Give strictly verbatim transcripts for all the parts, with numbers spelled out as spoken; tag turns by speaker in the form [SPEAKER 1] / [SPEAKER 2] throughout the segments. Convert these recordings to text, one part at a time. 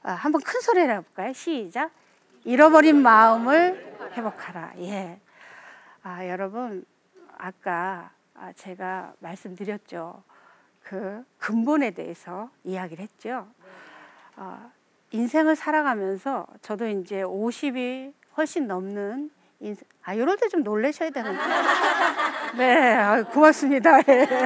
[SPEAKER 1] 아, 한번 큰 소리로 해볼까요? 시작. 잃어버린 마음을 회복하라. 예. 아, 여러분, 아까 제가 말씀드렸죠. 그 근본에 대해서 이야기를 했죠. 어, 인생을 살아가면서 저도 이제 오십이 훨씬 넘는 인생, 아, 이럴 때 좀 놀라셔야 되는데. 네, 아, 고맙습니다.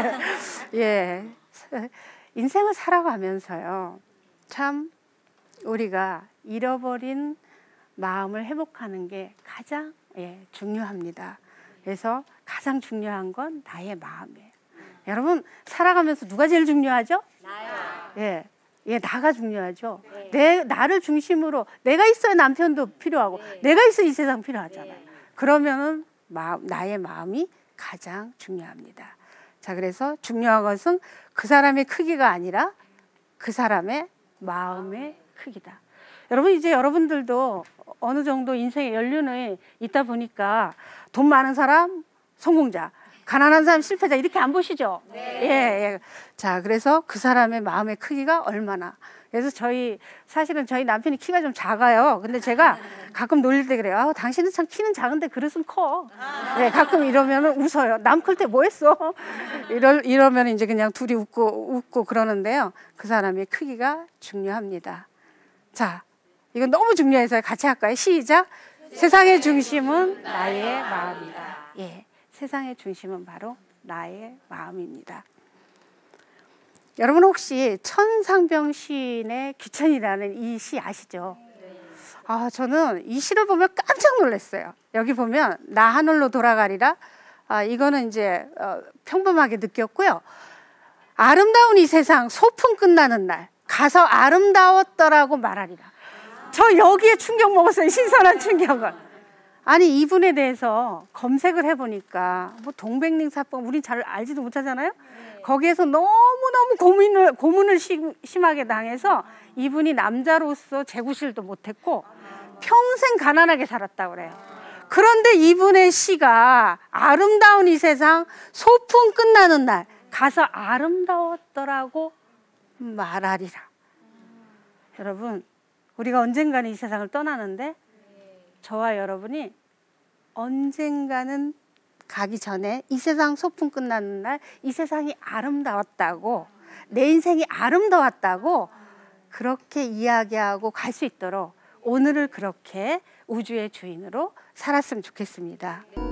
[SPEAKER 1] 예. 인생을 살아가면서요. 참 우리가 잃어버린 마음을 회복하는 게 가장 예, 중요합니다. 그래서 가장 중요한 건 나의 마음이에요. 여러분, 살아가면서 누가 제일 중요하죠? 나요. 예. 예, 나가 중요하죠. 네. 내, 나를 중심으로 내가 있어야 남편도 필요하고 네. 내가 있어야 이 세상 필요하잖아요. 네. 그러면은 마음, 나의 마음이 가장 중요합니다. 자, 그래서 중요한 것은 그 사람의 크기가 아니라 그 사람의 마음의 크기다. 여러분, 이제 여러분들도 어느 정도 인생의 연륜이 있다 보니까 돈 많은 사람 성공자, 가난한 사람 실패자 이렇게 안 보시죠? 네. 예, 예. 자, 그래서 그 사람의 마음의 크기가 얼마나. 그래서 저희 사실은 저희 남편이 키가 좀 작아요. 근데 제가 가끔 놀릴 때 그래요. 아, 당신은 참 키는 작은데 그릇은 커. 네, 가끔 이러면 웃어요. 남 클 때 뭐 했어? 이러, 이러면 이제 그냥 둘이 웃고 웃고 그러는데요. 그 사람의 크기가 중요합니다. 자, 이건 너무 중요해서 같이 할까요? 시작. 세상의 중심은 나의 마음이다. 예. 세상의 중심은 바로 나의 마음입니다. 여러분 혹시 천상병 시인의 귀천이라는 이 시 아시죠? 아, 저는 이 시를 보면 깜짝 놀랐어요. 여기 보면 나 하늘로 돌아가리라. 아, 이거는 이제 어, 평범하게 느꼈고요. 아름다운 이 세상 소풍 끝나는 날 가서 아름다웠더라고 말하리라. 저 여기에 충격 먹었어요. 신선한 충격을. 아니, 이분에 대해서 검색을 해보니까 뭐 동백링사법 우린 잘 알지도 못하잖아요. 네. 거기에서 너무너무 고민을, 고문을 시, 심하게 당해서 이분이 남자로서 재구실도 못했고 평생 가난하게 살았다고 그래요. 그런데 이분의 시가 아름다운 이 세상 소풍 끝나는 날 가서 아름다웠더라고 말하리라. 여러분, 우리가 언젠가는 이 세상을 떠나는데 저와 여러분이 언젠가는 가기 전에 이 세상 소풍 끝나는 날 이 세상이 아름다웠다고, 내 인생이 아름다웠다고 그렇게 이야기하고 갈 수 있도록 오늘을 그렇게 우주의 주인으로 살았으면 좋겠습니다.